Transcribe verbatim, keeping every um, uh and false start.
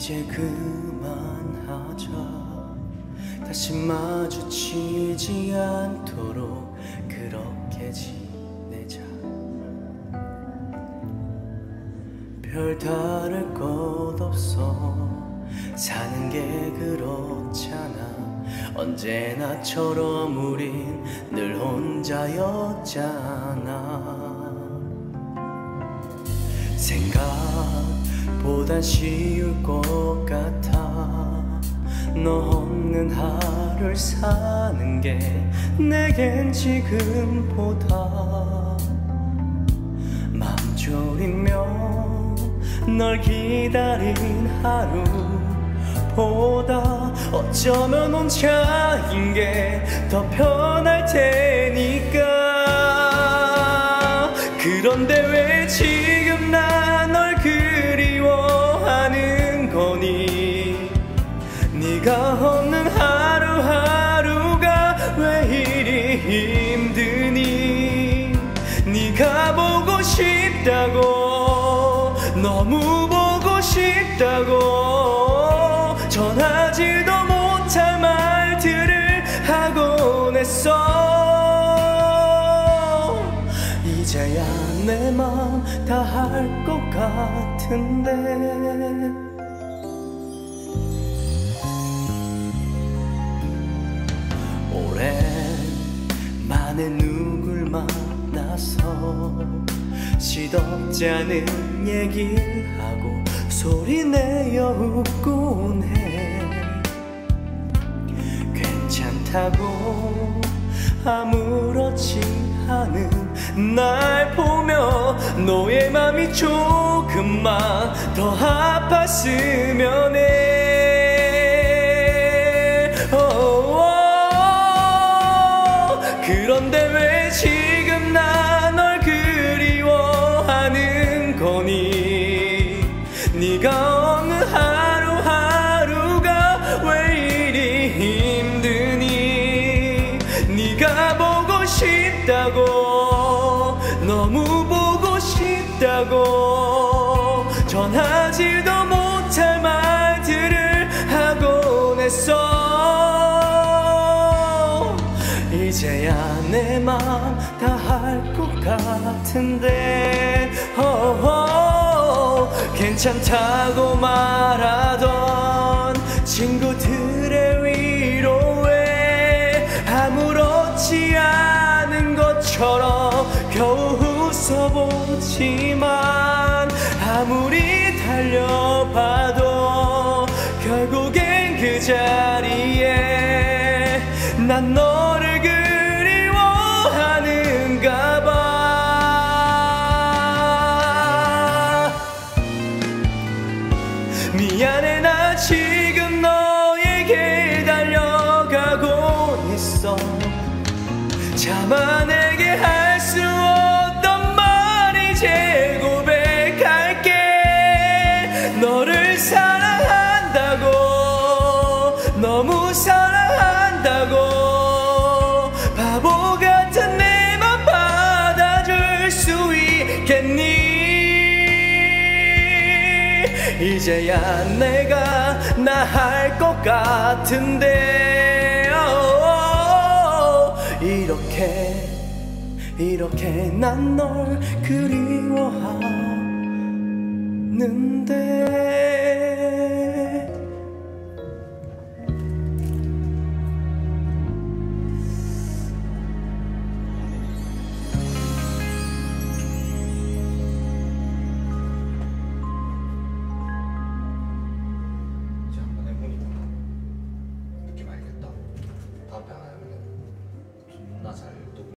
이제 그만하자. 다시 마주치지 않도록 그렇게 지내자. 별다를 것 없어. 사는 게 그렇잖아. 언제나처럼 우린 늘 혼자였잖아. 생각보단 쉬울 것 같아. 너 없는 하루를 사는 게 내겐 지금보다 맘 졸이며 널 기다린 하루보다 어쩌면 혼자인 게 더 편할 테니까. 그런데 왜 지금 나 널 그리워하는 거니? 네가 없는 하루하루가 왜 이리 힘드니? 네가 보고 싶다고, 너무 보고 싶다고 전하지도 못할 말들을 하곤 했어. 이제야 내 맘 다 할 것 같은데. 오랜만에 누굴 만나서 시덥지 않은 얘기를 하고 소리내어 웃곤 해. 괜찮다고 아무렇지 않은 날 보며 너의 맘이 조금만 더 아팠으면 해. 그런데 왜 지금 나 널 그리워하는 거니? 네가 없는 하루하루가 왜 이리 힘드니? 네가 보고 싶다고, 너무 보고 싶다고 전하지도 못할 말들을 하곤 했어. 이제야 내 맘 다 할 것 같은데. 어허, 괜찮다고 말하던 친구들의 위로에 아무렇지 않은 것처럼 겨우 웃어보지만 아무리 달려봐도 결국엔 그 자리에 난 너를 그리워하는가 봐. 미안해, 나 지금 너에게 달려가고 있어. 차마 내게 할 수 없던 말 이제 고백할게. 너를 사랑한다고, 너무 사랑한다고 바보 같은 내 맘 받아줄 수 있겠니? 이제야 내가 나 할 것 같은데. 이렇게 이렇게 난 널 그리워하는데.